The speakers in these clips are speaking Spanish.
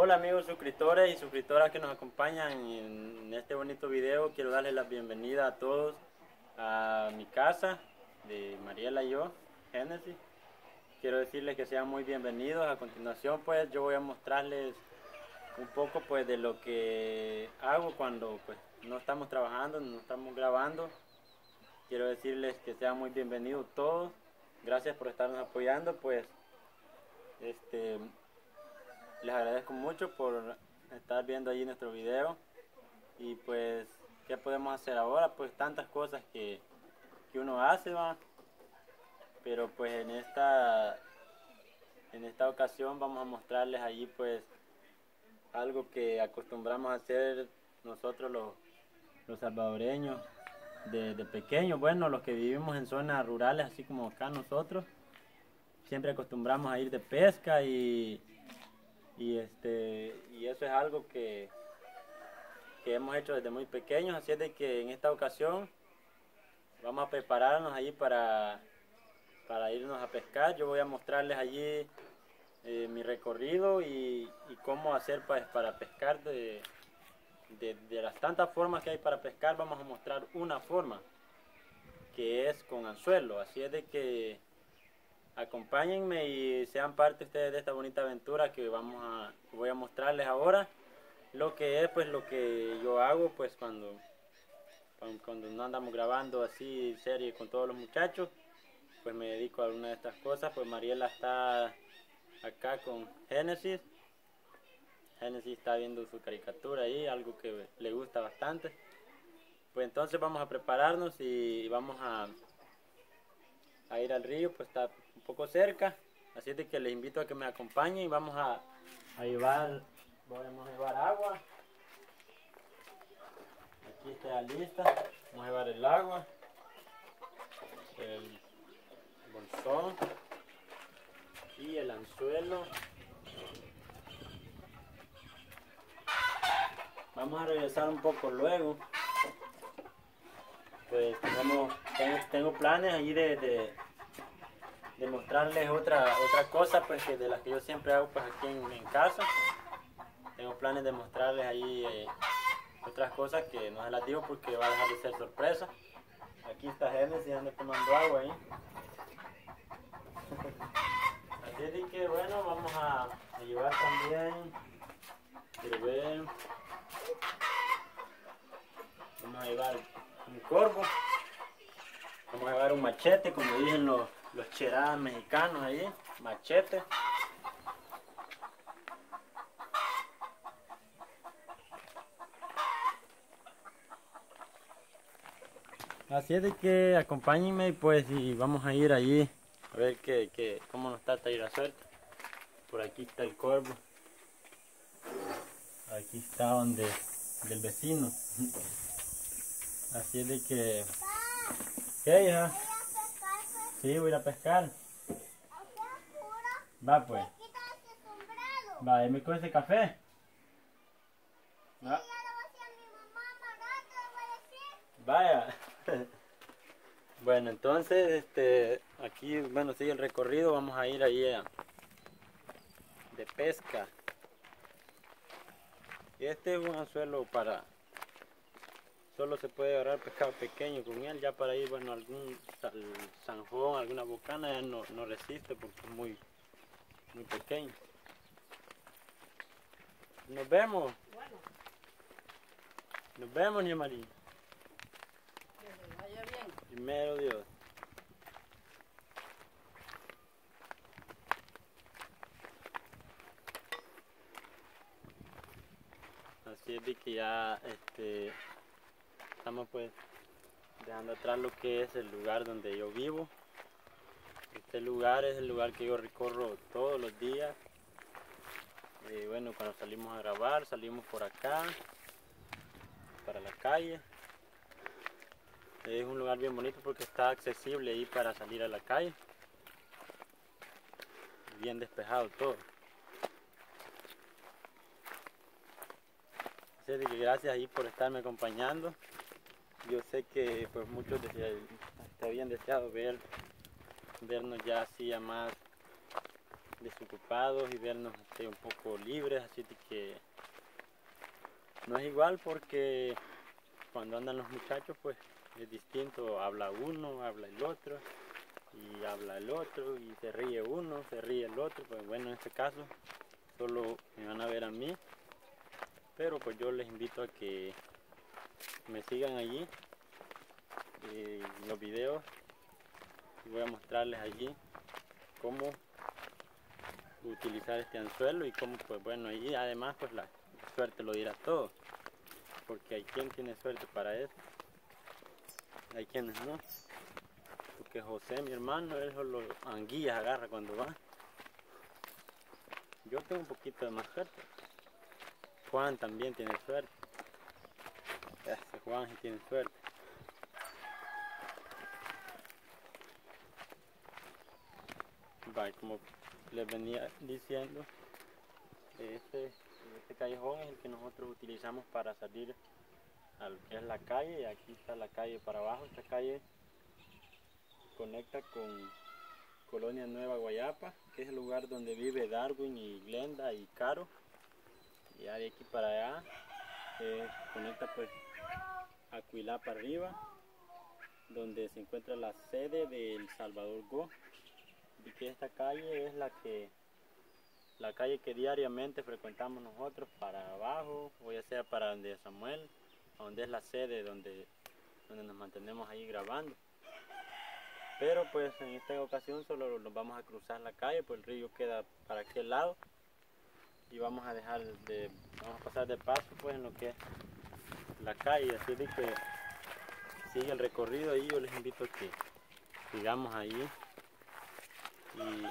Hola amigos suscriptores y suscriptoras que nos acompañan en este bonito video. Quiero darles la bienvenida a todos a mi casa de Mariela y yo, Génesis. Quiero decirles que sean muy bienvenidos. A continuación pues yo voy a mostrarles un poco pues de lo que hago cuando pues no estamos trabajando, no estamos grabando. Quiero decirles que sean muy bienvenidos todos. Gracias por estarnos apoyando, pues les agradezco mucho por estar viendo allí nuestro video. Y pues, ¿qué podemos hacer ahora? Pues tantas cosas que uno hace, va. Pero pues en esta ocasión vamos a mostrarles allí pues algo que acostumbramos a hacer nosotros los salvadoreños de pequeños. Bueno, los que vivimos en zonas rurales, así como acá nosotros, siempre acostumbramos a ir de pesca y eso es algo que hemos hecho desde muy pequeños. Así es de que en esta ocasión vamos a prepararnos allí para irnos a pescar. Yo voy a mostrarles allí mi recorrido y cómo hacer pues, para pescar. De las tantas formas que hay para pescar, vamos a mostrar una forma que es con anzuelo. Así es de que acompáñenme y sean parte ustedes de esta bonita aventura que voy a mostrarles ahora. Lo que es pues lo que yo hago pues cuando no andamos grabando así serie con todos los muchachos, pues me dedico a alguna de estas cosas. Pues Mariela está acá con Génesis. Génesis está viendo su caricatura ahí, algo que le gusta bastante. Pues entonces vamos a prepararnos y vamos a ir al río, pues está un poco cerca. Así es de que les invito a que me acompañen y vamos a llevar agua. Aquí está lista. Vamos a llevar el agua, el bolsón y el anzuelo. Vamos a regresar un poco luego. Pues tengo planes ahí de mostrarles otra cosa pues de las que yo siempre hago pues aquí en casa. Tengo planes de mostrarles ahí otras cosas que no se las digo porque va a dejar de ser sorpresa. Aquí está Génesis, anda tomando agua ahí. Así es de que bueno, vamos a llevar también, quiero ver, vamos a llevar un corvo, vamos a llevar un machete, como dicen los cheradas mexicanos ahí, machete. Así es de que acompáñenme pues y vamos a ir allí a ver cómo nos trata ir a suerte. Por aquí está el corvo. Aquí está del vecino. Así es de que... ¿Qué, hija? Sí, voy a ir a pescar. Va pues. Va, ¿y me coge ese café? Va. Vaya. Bueno, entonces aquí bueno sigue el recorrido. Vamos a ir ahí de pesca. Y este es un anzuelo para... Solo se puede agarrar pescado pequeño con él. Ya para ir, bueno, algún zanjón, alguna bocana ya no resiste porque es muy pequeño. Nos vemos. Bueno. Nos vemos, niña María. Que le vaya bien. Primero Dios. Así es de que ya estamos pues dejando atrás lo que es el lugar donde yo vivo. Este lugar es el lugar que yo recorro todos los días. Bueno, cuando salimos a grabar, salimos por acá, para la calle. Es un lugar bien bonito porque está accesible ahí para salir a la calle. Bien despejado todo. Así que gracias ahí por estarme acompañando. Yo sé que pues muchos te habían deseado vernos ya así a más desocupados y vernos un poco libres, así de que no es igual porque cuando andan los muchachos pues es distinto, habla uno, habla el otro y habla el otro y se ríe uno, se ríe el otro, pues bueno, en este caso solo me van a ver a mí, pero pues yo les invito a que me sigan allí en los videos y voy a mostrarles allí cómo utilizar este anzuelo y cómo pues bueno, allí además pues la suerte lo dirá todo, porque hay quien tiene suerte para eso, hay quienes no, porque José, mi hermano, él solo anguillas agarra cuando va. Yo tengo un poquito de más suerte. Juan también tiene suerte. Ese Juan sí tiene suerte. Vale, como les venía diciendo, este callejón es el que nosotros utilizamos para salir a lo que es la calle, y aquí está la calle para abajo. Esta calle conecta con Colonia Nueva Guayapa, que es el lugar donde vive Darwin y Glenda y Caro, y de aquí para allá conecta pues a Cuilá para arriba, donde se encuentra la sede del Salvador Go, y que esta calle es la calle que diariamente frecuentamos nosotros para abajo, o ya sea para donde Samuel, donde es la sede donde nos mantenemos ahí grabando. Pero pues en esta ocasión solo nos vamos a cruzar la calle, pues el río queda para aquel lado y vamos a pasar de paso pues en lo que es la calle, así de que sigue el recorrido ahí. Yo les invito a que sigamos ahí y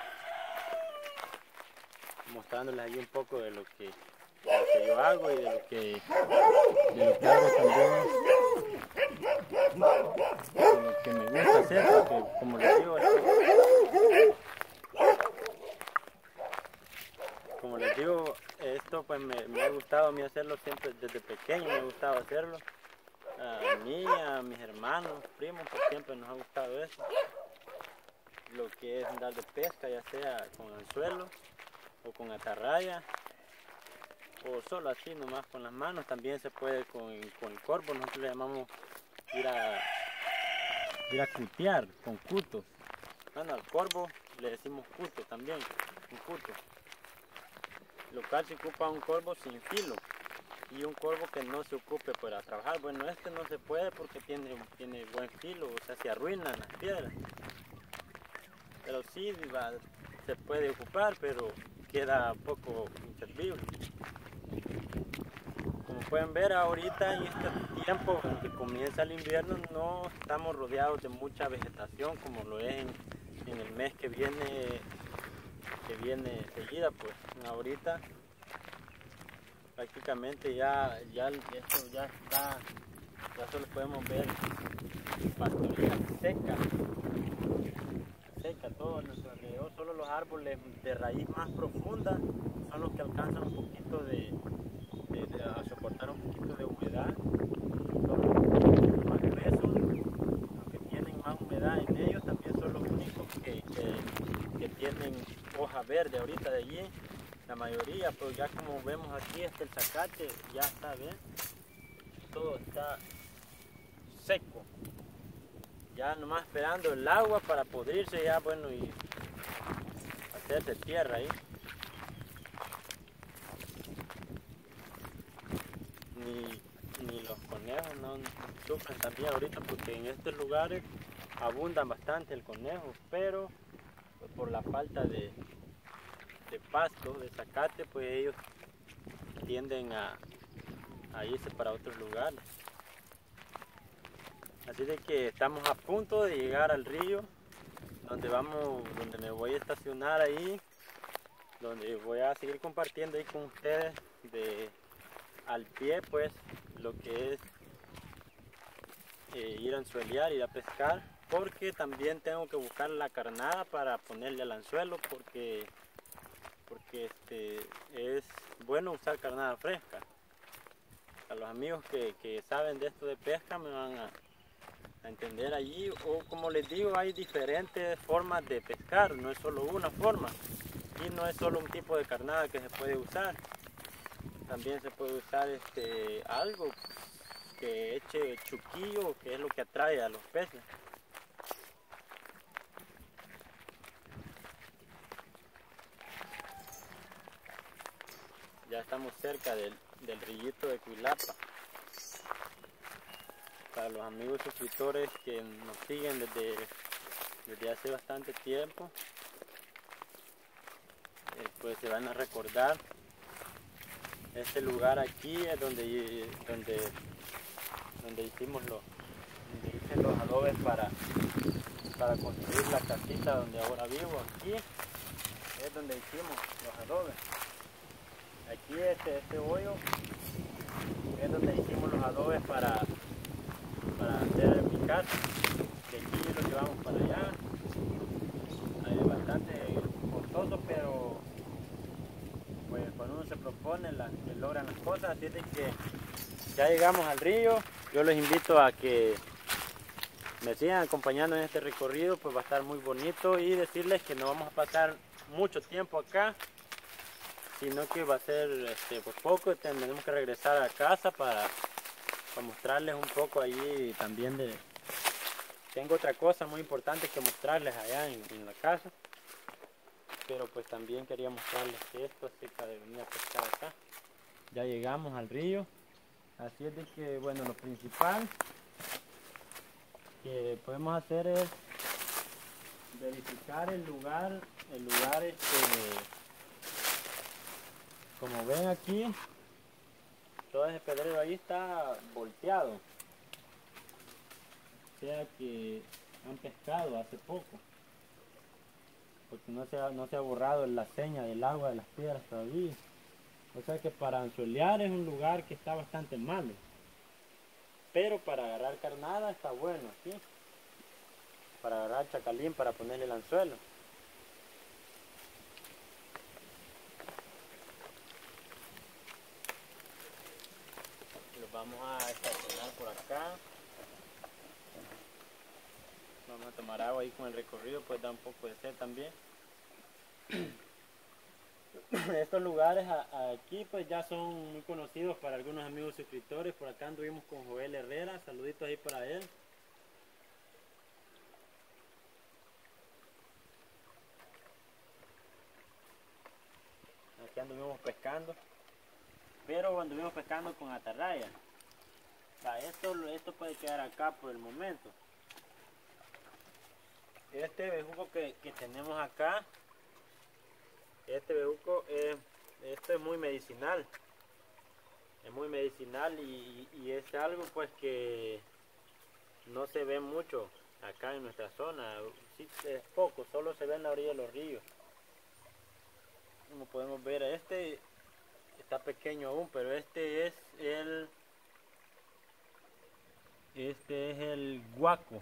mostrándoles ahí un poco de lo que yo hago y de lo que hago también, de lo que me gusta hacer, porque como les digo, esto pues me ha gustado a mí hacerlo siempre desde pequeño, me ha gustado hacerlo. A mí, a mis hermanos, primos, pues siempre nos ha gustado eso. Lo que es andar de pesca, ya sea con anzuelo o con atarraya, o solo así nomás con las manos. También se puede con el corvo, nosotros le llamamos ir a cutear con cutos. Bueno, al corvo le decimos cuto también, un cuto. Lo cual se ocupa un corvo sin filo y un corvo que no se ocupe para trabajar. Bueno, este no se puede porque tiene buen filo, o sea, se arruinan las piedras. Pero sí se puede ocupar, pero queda poco inservible. Como pueden ver ahorita en este tiempo en que comienza el invierno no estamos rodeados de mucha vegetación como lo es en el mes que viene seguida. Pues ahorita prácticamente ya esto ya está, ya solo podemos ver pastorilla seca todo a nuestro alrededor. Solo los árboles de raíz más profunda son los que alcanzan un poquito a soportar un poquito de humedad. Los más gruesos, los que tienen más humedad en ellos, también son los únicos que tienen hoja verde ahorita de allí. La mayoría, pues ya como vemos aquí, el zacate ya está bien, todo está seco, ya nomás esperando el agua para pudrirse ya, bueno, y hacerse tierra ahí. Ni los conejos no sufren también ahorita, porque en estos lugares abundan bastante el conejo, pero pues, por la falta de pasto, de zacate, pues ellos tienden a irse para otros lugares. Así de que estamos a punto de llegar al río, donde me voy a estacionar ahí, donde voy a seguir compartiendo ahí con ustedes al pie, pues lo que es ir a anzuelear, ir a pescar, porque también tengo que buscar la carnada para ponerle al anzuelo, porque es bueno usar carnada fresca. A los amigos que saben de esto de pesca me van a entender allí, o como les digo, hay diferentes formas de pescar, no es solo una forma. aquí no es solo un tipo de carnada que se puede usar, también se puede usar algo que eche chuquillo, que es lo que atrae a los peces. Ya estamos cerca del rillito de Cuilapa. Para los amigos suscriptores que nos siguen desde hace bastante tiempo, pues se van a recordar. Este lugar aquí es donde hice los adobes para construir la casita donde ahora vivo. Aquí es donde hicimos los adobes. Aquí este hoyo es donde hicimos los adobes para hacer mi casa. De aquí lo llevamos para allá. Es bastante costoso, pero pues cuando uno se propone, se logran las cosas. Así es de que ya llegamos al río. Yo les invito a que me sigan acompañando en este recorrido, pues va a estar muy bonito, y decirles que no vamos a pasar mucho tiempo acá, sino que va a ser por poco. Tendremos que regresar a casa para mostrarles un poco allí también tengo otra cosa muy importante que mostrarles allá en la casa, pero pues también quería mostrarles esto acerca de venir a pescar acá. Ya llegamos al río, así es de que bueno, lo principal que podemos hacer es verificar el lugar como ven aquí, todo ese pedrero ahí está volteado, o sea que han pescado hace poco, porque no se ha borrado la seña del agua de las piedras todavía. O sea que para anzuelear es un lugar que está bastante malo, pero para agarrar carnada está bueno aquí, para agarrar chacalín para ponerle el anzuelo. Los vamos a estacionar por acá. Vamos a tomar agua ahí con el recorrido, pues da un poco de sed también. Estos lugares aquí pues ya son muy conocidos para algunos amigos suscriptores. Por acá anduvimos con Joel Herrera, saluditos ahí para él. Aquí anduvimos pescando, pero anduvimos pescando con atarraya. O sea, esto puede quedar acá por el momento. Este bejuco que tenemos acá, este bejuco esto es muy medicinal. Es muy medicinal y es algo pues que no se ve mucho acá en nuestra zona. Sí, es poco, solo se ve en la orilla de los ríos. Como podemos ver, este está pequeño aún, pero este es el guaco.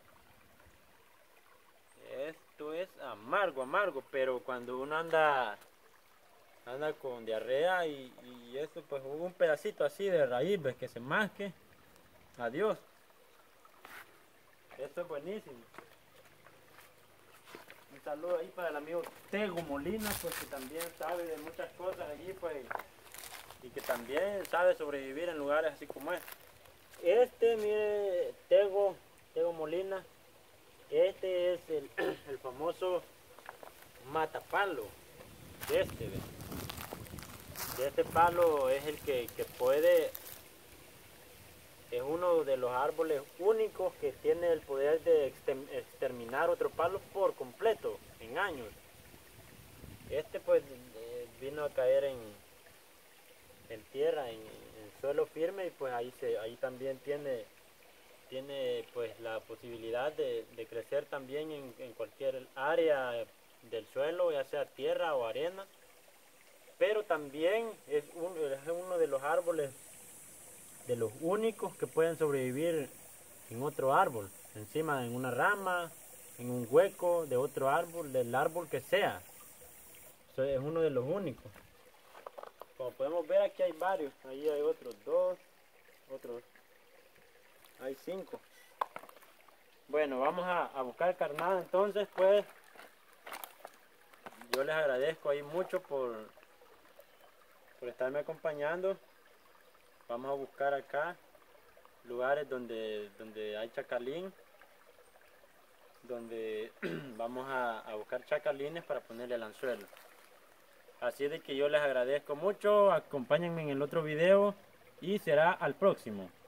Esto es amargo, pero cuando uno anda con diarrea y esto, pues un pedacito así de raíz, ves que se masque, adiós. Esto es buenísimo. Un saludo ahí para el amigo Tego Molina, pues que también sabe de muchas cosas allí, pues, y que también sabe sobrevivir en lugares así como este. Mire, Tego Molina, este es el famoso matapalo. De este palo es el que puede, es uno de los árboles únicos que tiene el poder de exterminar otro palo por completo en años. Este pues vino a caer en tierra, en suelo firme, y pues ahí también tiene pues la posibilidad de crecer también en cualquier área del suelo, ya sea tierra o arena. Pero también es uno de los árboles, de los únicos que pueden sobrevivir en otro árbol, encima, en una rama, en un hueco de otro árbol, del árbol que sea. Es uno de los únicos. Como podemos ver, aquí hay varios. Ahí hay otros dos, hay 5. Bueno, vamos a buscar carnada entonces, pues yo les agradezco ahí mucho por estarme acompañando. Vamos a buscar acá lugares donde hay chacalín, donde vamos a buscar chacalines para ponerle el anzuelo. Así de que yo les agradezco mucho, acompáñenme en el otro video y será al próximo.